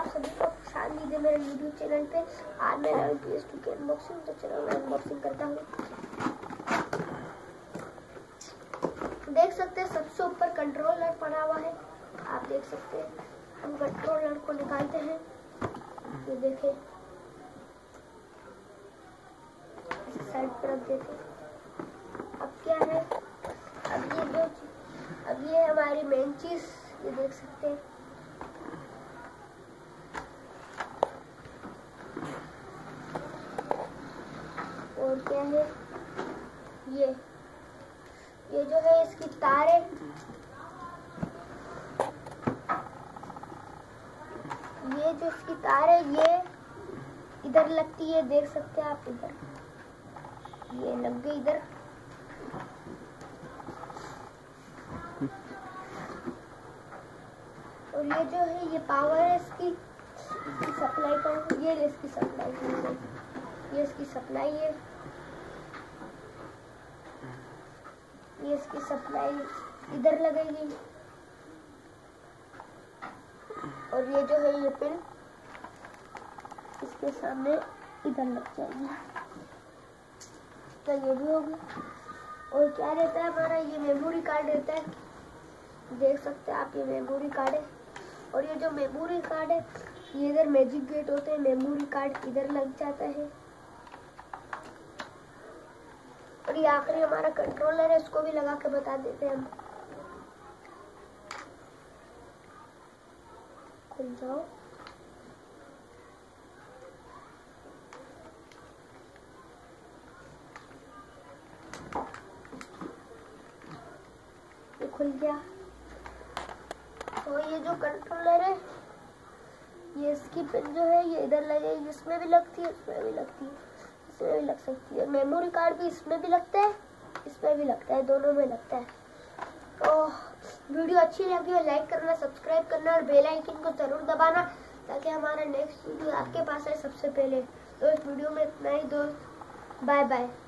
आप सभी को खुश आमदीद मेरे यूट्यूब चैनल पे। आज मैं लाऊं PS2 की अनबॉक्सिंग, तो चलो मैं अनबॉक्सिंग करता हूँ। देख सकते हैं सबसे ऊपर कंट्रोलर पड़ा हुआ है, आप देख सकते हैं। हम कंट्रोलर को निकालते हैं, ये देखें, साइड पर रख देते हैं। अब क्या है, अब ये हमारी मेन चीज, ये देख सकते हैं। और क्या है, ये जो है इसकी तारें, ये जो इसकी तार है ये इधर लगती है, देख सकते हैं आप, इधर ये लग गई इधर। और ये जो है ये पावर है इसकी सप्लाई का, ये इसकी सप्लाई, ये इसकी सप्लाई है, ये इसकी सप्लाई इधर लगेगी। और ये जो है ये पिन इसके सामने इधर लग जाएगी, तो ये भी होगी। और क्या रहता है हमारा, ये मेमोरी कार्ड रहता है, देख सकते हैं आप, ये मेमोरी कार्ड है। और ये जो मेमोरी कार्ड है ये इधर मैजिक गेट होते हैं, मेमोरी कार्ड इधर लग जाता है। और ये आखिरी हमारा कंट्रोलर है, इसको भी लगा के बता देते हैं हम। खुल जाओ, ये खुल गया। तो ये जो कंट्रोलर है, ये इसकी पिन जो है ये इधर लगेगी, इसमें भी लगती है, इसमें भी लगती है, इसमें भी लग सकती है। मेमोरी कार्ड भी इसमें भी लगता है, इसमें भी लगता है, दोनों में लगता है। तो वीडियो अच्छी लगी हो लाइक करना, सब्सक्राइब करना और बेल आइकन को जरूर दबाना, ताकि हमारा नेक्स्ट वीडियो आपके पास आए सबसे पहले। तो इस वीडियो में इतना ही दोस्त, बाय बाय।